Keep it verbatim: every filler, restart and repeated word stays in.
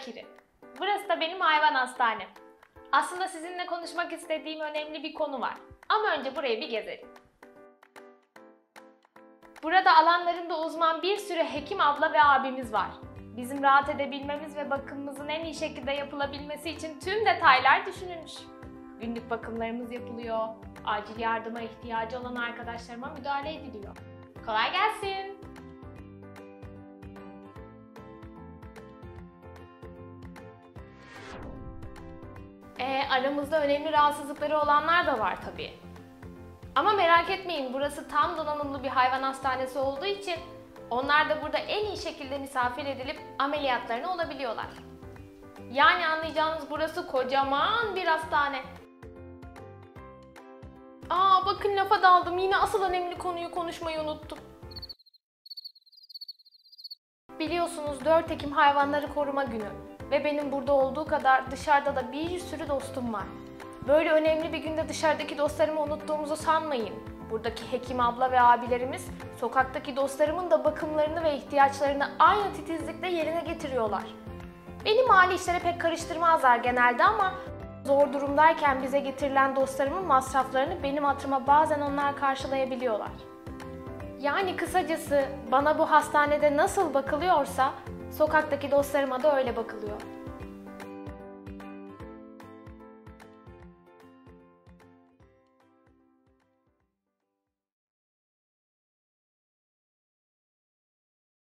Kiri. Burası da benim hayvan hastanem. Aslında sizinle konuşmak istediğim önemli bir konu var. Ama önce burayı bir gezelim. Burada alanlarında uzman bir sürü hekim abla ve abimiz var. Bizim rahat edebilmemiz ve bakımımızın en iyi şekilde yapılabilmesi için tüm detaylar düşünülmüş. Günlük bakımlarımız yapılıyor, acil yardıma ihtiyacı olan arkadaşlarıma müdahale ediliyor. Kolay gelsin! Ee, aramızda önemli rahatsızlıkları olanlar da var tabii. Ama merak etmeyin, burası tam donanımlı bir hayvan hastanesi olduğu için onlar da burada en iyi şekilde misafir edilip ameliyatlarını olabiliyorlar. Yani anlayacağınız burası kocaman bir hastane. Aa bakın lafa daldım, yine asıl önemli konuyu konuşmayı unuttum. Biliyorsunuz dört Ekim Hayvanları Koruma Günü ve benim burada olduğu kadar dışarıda da bir sürü dostum var. Böyle önemli bir günde dışarıdaki dostlarımı unuttuğumuzu sanmayın. Buradaki hekim abla ve abilerimiz sokaktaki dostlarımın da bakımlarını ve ihtiyaçlarını aynı titizlikle yerine getiriyorlar. Beni mali işlere pek karıştırmazlar genelde ama zor durumdayken bize getirilen dostlarımın masraflarını benim hatırıma bazen onlar karşılayabiliyorlar. Yani kısacası bana bu hastanede nasıl bakılıyorsa sokaktaki dostlarıma da öyle bakılıyor.